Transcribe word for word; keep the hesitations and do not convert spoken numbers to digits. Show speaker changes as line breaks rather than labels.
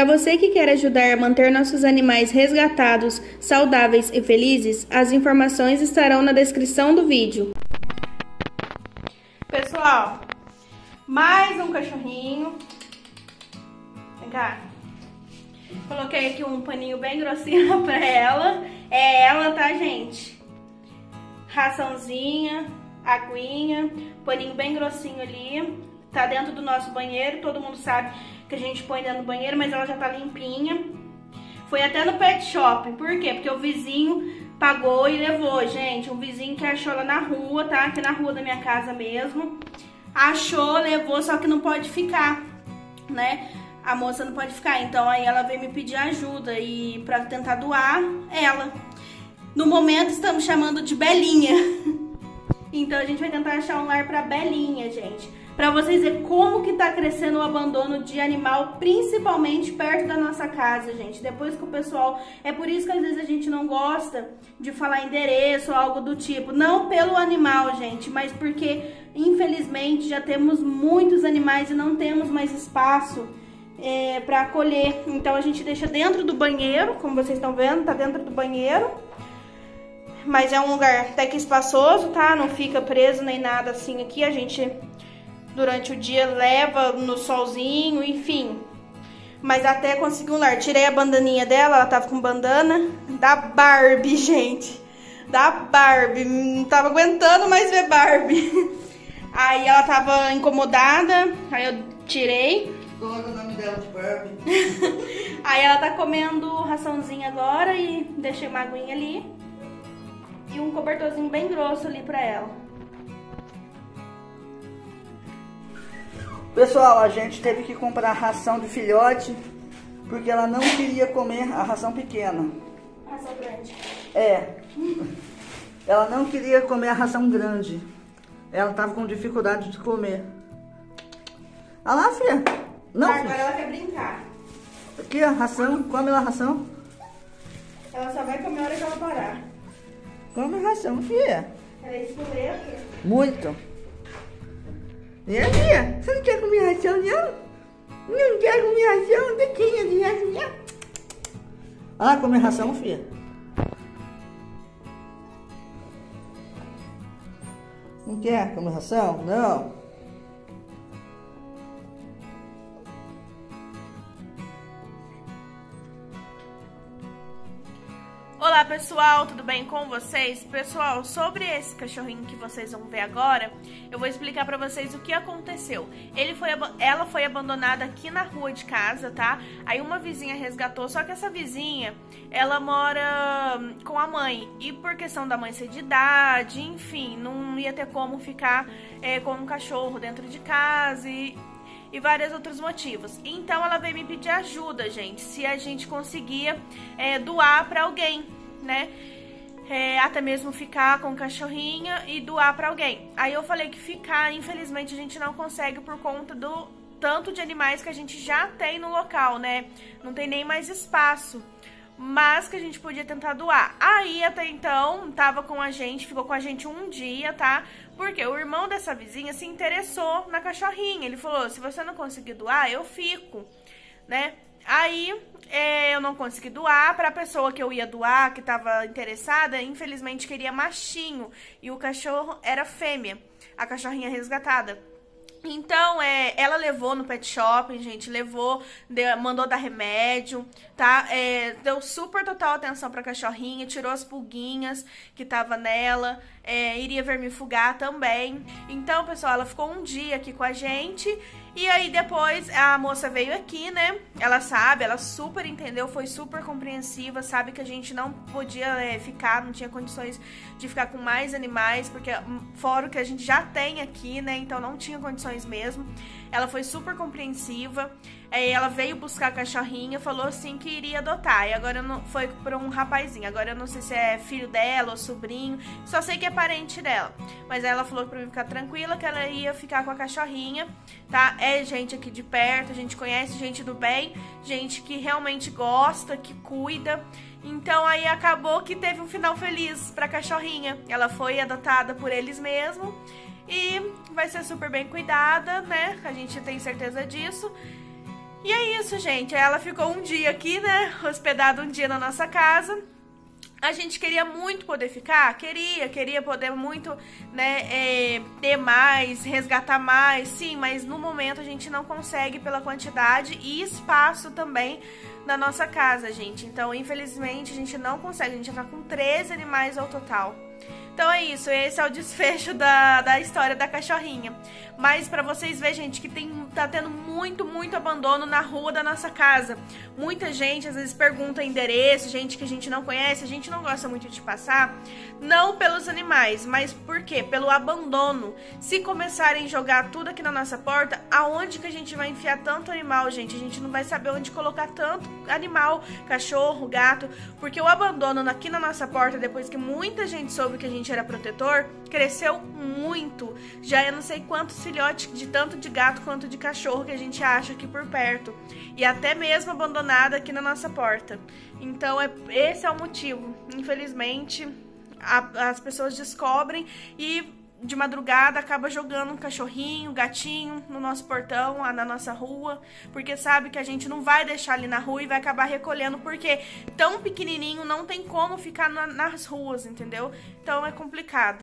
Para você que quer ajudar a manter nossos animais resgatados, saudáveis e felizes, as informações estarão na descrição do vídeo. Pessoal, mais um cachorrinho. Vem cá. Coloquei aqui um paninho bem grossinho pra ela. É ela, tá, gente? Raçãozinha, aguinha, paninho bem grossinho ali. Tá dentro do nosso banheiro, todo mundo sabe que a gente põe dentro do banheiro, mas ela já tá limpinha. Foi até no pet shop, por quê? Porque o vizinho pagou e levou, gente. Um vizinho que achou ela na rua, tá? Aqui na rua da minha casa mesmo. Achou, levou, só que não pode ficar, né? A moça não pode ficar, então aí ela veio me pedir ajuda e pra tentar doar ela. No momento estamos chamando de Belinha. Então a gente vai tentar achar um lar pra Belinha, gente. Pra vocês verem como que tá crescendo o abandono de animal, principalmente perto da nossa casa, gente. Depois que o pessoal... É por isso que às vezes a gente não gosta de falar endereço ou algo do tipo. Não pelo animal, gente, mas porque, infelizmente, já temos muitos animais e não temos mais espaço é, pra acolher. Então a gente deixa dentro do banheiro, como vocês estão vendo, tá dentro do banheiro. Mas é um lugar até que espaçoso, tá? Não fica preso nem nada assim aqui. A gente... Durante o dia leva no solzinho, enfim. Mas até consegui um lar. Tirei a bandaninha dela, ela tava com bandana da Barbie, gente. Da Barbie. Não tava aguentando mais ver Barbie. Aí ela tava incomodada, aí eu tirei.
Coloca o nome dela de Barbie.
Aí ela tá comendo raçãozinha agora e deixei uma aguinha ali. E um cobertorzinho bem grosso ali pra ela.
Pessoal, a gente teve que comprar ração de filhote porque ela não queria comer a ração pequena.
Ração grande.
É. Ela não queria comer a ração grande. Ela tava com dificuldade de comer. Olha lá, filha. Não,
Agora
filha.
ela quer brincar.
Aqui a ração. Come lá a ração.
Ela só vai comer a hora que ela parar.
Come a ração, filha.
Ela é espoleta.
Muito. E aí, filha? Você não quer comer ração, não? Não quer comer ração? Dequinha de ração. Ah, comer ração, filha. Não quer comer ração? Não.
Olá pessoal, tudo bem com vocês? Pessoal, sobre esse cachorrinho que vocês vão ver agora, eu vou explicar pra vocês o que aconteceu. Ele foi, ela foi abandonada aqui na rua de casa, tá? Aí uma vizinha resgatou, só que essa vizinha, ela mora com a mãe. E por questão da mãe ser de idade, enfim, não ia ter como ficar é, com um cachorro dentro de casa e... e vários outros motivos. Então ela veio me pedir ajuda, gente, se a gente conseguia é, doar pra alguém, né? É, até mesmo ficar com o cachorrinho e doar pra alguém. Aí eu falei que ficar, infelizmente, a gente não consegue por conta do tanto de animais que a gente já tem no local, né? Não tem nem mais espaço. Mas que a gente podia tentar doar. Aí, até então, tava com a gente, ficou com a gente um dia, tá? Porque o irmão dessa vizinha se interessou na cachorrinha. Ele falou, se você não conseguir doar, eu fico, né? Aí, é, eu não consegui doar. Pra pessoa que eu ia doar, que tava interessada, infelizmente queria machinho. E o cachorro era fêmea, a cachorrinha resgatada. Então, é, ela levou no pet shopping, gente, levou, deu, mandou dar remédio, tá? É, deu super total atenção pra cachorrinha, tirou as pulguinhas que tava nela, é, iria vermifugar também. Então, pessoal, ela ficou um dia aqui com a gente e aí depois a moça veio aqui, né? Ela sabe, ela super entendeu, foi super compreensiva, sabe que a gente não podia é, ficar, não tinha condições de ficar com mais animais, porque fora o que a gente já tem aqui, né? Então não tinha condições mesmo. Ela foi super compreensiva. Aí ela veio buscar a cachorrinha, falou assim que iria adotar. E agora não, foi pra um rapazinho. Agora eu não sei se é filho dela ou sobrinho. Só sei que é parente dela. Mas aí ela falou pra mim ficar tranquila, que ela ia ficar com a cachorrinha, tá? É gente aqui de perto, a gente conhece gente do bem, gente que realmente gosta, que cuida. Então aí acabou que teve um final feliz pra cachorrinha. Ela foi adotada por eles mesmos e vai ser super bem cuidada, né? A gente tem certeza disso. E é isso, gente. Ela ficou um dia aqui, né? Hospedada um dia na nossa casa. A gente queria muito poder ficar, queria, queria poder muito, né, é, ter mais, resgatar mais, sim, mas no momento a gente não consegue pela quantidade e espaço também na nossa casa, gente. Então, infelizmente, a gente não consegue, a gente já tá com treze animais ao total. Então é isso, esse é o desfecho da, da história da cachorrinha. Mas pra vocês verem, gente, que tem, tá tendo muito, muito abandono na rua da nossa casa. Muita gente, às vezes, pergunta endereço, gente que a gente não conhece, a gente não gosta muito de passar. Não pelos animais, mas por quê? Pelo abandono. Se começarem a jogar tudo aqui na nossa porta, aonde que a gente vai enfiar tanto animal, gente? A gente não vai saber onde colocar tanto animal, cachorro, gato, porque o abandono aqui na nossa porta, depois que muita gente soube que a gente era protetor, cresceu muito. Já eu não sei quantos filhotes de tanto de gato quanto de cachorro que a gente acha aqui por perto. E até mesmo abandonada aqui na nossa porta. Então é, esse é o motivo. Infelizmente, a, as pessoas descobrem e de madrugada acaba jogando um cachorrinho, gatinho no nosso portão, lá na nossa rua, porque sabe que a gente não vai deixar ali na rua e vai acabar recolhendo, porque tão pequenininho não tem como ficar na, nas ruas, entendeu? Então é complicado.